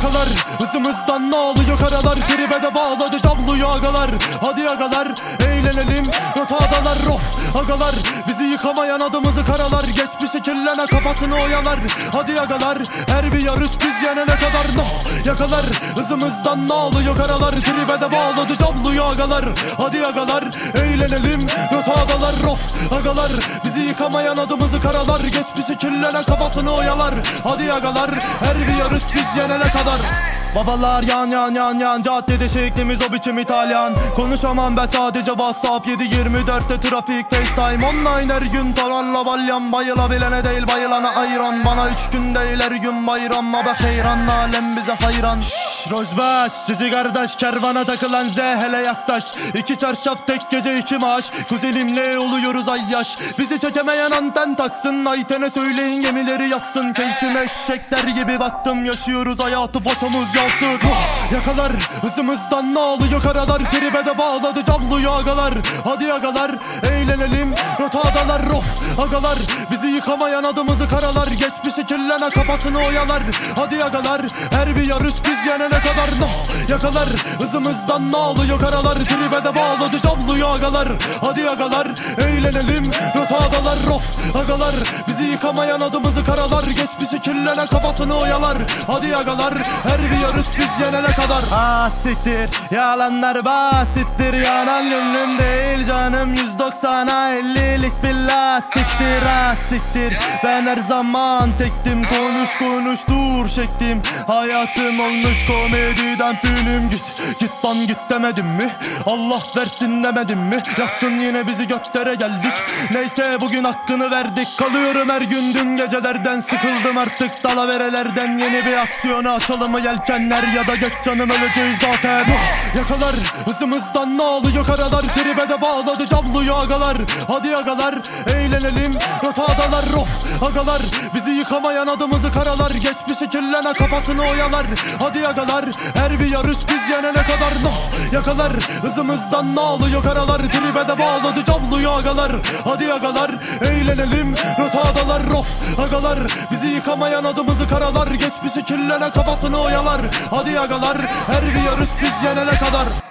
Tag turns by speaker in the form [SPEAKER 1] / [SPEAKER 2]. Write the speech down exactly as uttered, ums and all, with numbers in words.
[SPEAKER 1] Yakalar hızımızdan ne alıyor karalar, tribe de bağladı cabluyu agalar. Hadi agalar eğlenelim rotadalar, of agalar. Bizi yıkamayan adımızı karalar, geçmişi kirlene kafasını oyalar. Hadi agalar her bir yarış biz yenene kadar, no. Yakalar hızımızdan ne alıyor karalar, tribe de bağladı cabluyu agalar. Hadi agalar eğlenelim rotadalar, of agalar. Bizi yıkamayan adımızı karalar, geçmişi kirlene kafasını oyalar. Hadi agalar her bir yarış biz yenene kadar. Babalar yan yan yan yan, caddede şeklimiz o biçim İtalyan. Konuşamam ben sadece WhatsApp, yedi yirmi dörtte trafik, FaceTime online her gün. Tararla balyan, bayılabilene değil bayılana ayran. Bana üç gün değil her gün bayram, ama heyran alem bize hayran. Şşş Rojbaş cici kardeş, kervana takılan Z hele yaklaş. İki çarşaf tek gece iki maaş, kuzenimle oluyoruz ay yaş. Bizi çekemeyen anten taksın, Ayten'e söyleyin gemileri yaksın. Keyfime eşekler gibi baktım, yaşıyoruz hayatı fotomuz yansın. Yakalar hızımızdan ne alıyor karalar, tribe de bağladı cabluyu agalar. Hadi agalar eğlenelim rotadalar, of agalar. Bizi yıkamayan adımızı karalar, geçmişi kirlene kafasını oyalar. Hadi agalar her bir yarış biz yenene kadar, no. Yakalar hızımızdan ne alıyor karalar, tribe de bağladı cabluyu agalar. Hadi agalar eğlenelim rotadalar, of agalar. Bizi yıkamayan adımızı karalar, geçmişi kirlene kafasını oyalar. Hadi agalar her bir yarış biz yenene kadar. Ah siktir yalanlar basittir, yanan gönlüm değil canım. Yüz doksana ellilik bir lastiktir, ah siktir. Ben her zaman tektim, konuş konuş dur şektim. Hayatım olmuş komediden film, git git lan git demedim mi? Allah versin demedim mi? Yaktın yine bizi göklere geldik. Neyse bugün hakkını verdik. Kalıyorum her gün dün gecelerden, sıkıldım artık dalaverelerden. Yeni bir aksiyona açalım mı yelkenler, ya da geç canım öleceğiz zaten. Yakalar hızımızdan ne alıyor karalar, tribe de bağladı cabluyu agalar. Hadi agalar eğlenelim rotadalar, of agalar. Bizi yıkamayan adımızı karalar, geçmişi kirlene kafasını oyalar. Hadi agalar her bir yarış biz yenene kadar, no. Yakalar hızımızdan ne alıyor karalar, tribe de bağladı cabluyu agalar. Hadi agalar eğlenelim rotadalar, of agalar. Bizi yıkamayan adımızı karalar, geçmişi kirlene kafasını oyalar. Hadi agalar her bir yarış biz yenene kadar.